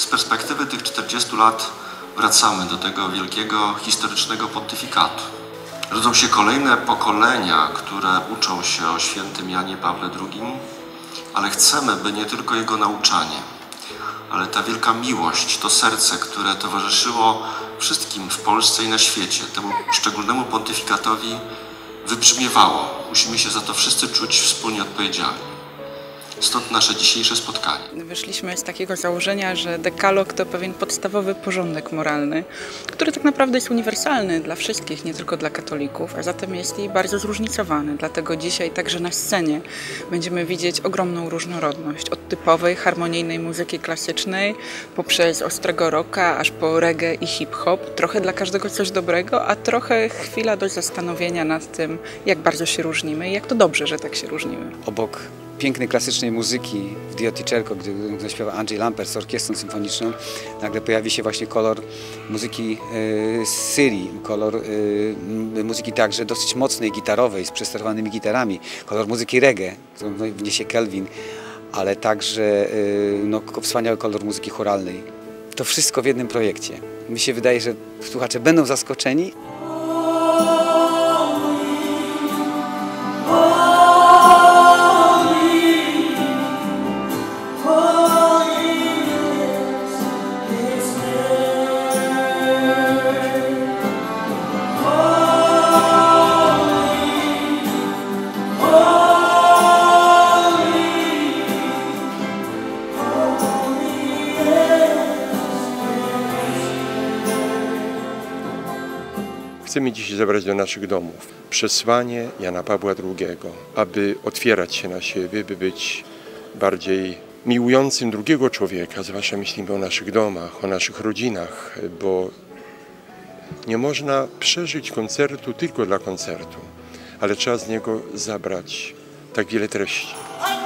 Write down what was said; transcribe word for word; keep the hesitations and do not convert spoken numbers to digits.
Z perspektywy tych czterdziestu lat wracamy do tego wielkiego, historycznego pontyfikatu. Rodzą się kolejne pokolenia, które uczą się o świętym Janie Pawle drugim, ale chcemy, by nie tylko jego nauczanie, ale ta wielka miłość, to serce, które towarzyszyło wszystkim w Polsce i na świecie, temu szczególnemu pontyfikatowi, wybrzmiewało. Musimy się za to wszyscy czuć wspólnie odpowiedzialni. Stąd nasze dzisiejsze spotkanie. Wyszliśmy z takiego założenia, że dekalog to pewien podstawowy porządek moralny, który tak naprawdę jest uniwersalny dla wszystkich, nie tylko dla katolików, a zatem jest i bardzo zróżnicowany. Dlatego dzisiaj także na scenie będziemy widzieć ogromną różnorodność. Od typowej, harmonijnej muzyki klasycznej, poprzez ostrego rocka, aż po reggae i hip-hop. Trochę dla każdego coś dobrego, a trochę chwila do zastanowienia nad tym, jak bardzo się różnimy i jak to dobrze, że tak się różnimy. Obok pięknej klasycznej muzyki w Dio Ti Cerco, gdy zaśpiewa Andrzej Lampert z orkiestrą symfoniczną, nagle pojawi się właśnie kolor muzyki z Syrii, kolor muzyki także dosyć mocnej, gitarowej, z przesterowanymi gitarami, kolor muzyki reggae, którą wniesie Kelvin, ale także no, wspaniały kolor muzyki chóralnej. To wszystko w jednym projekcie. Mi się wydaje, że słuchacze będą zaskoczeni. Chcemy dzisiaj zabrać do naszych domów przesłanie Jana Pawła drugiego, aby otwierać się na siebie, by być bardziej miłującym drugiego człowieka, zwłaszcza myślimy o naszych domach, o naszych rodzinach, bo nie można przeżyć koncertu tylko dla koncertu, ale trzeba z niego zabrać tak wiele treści.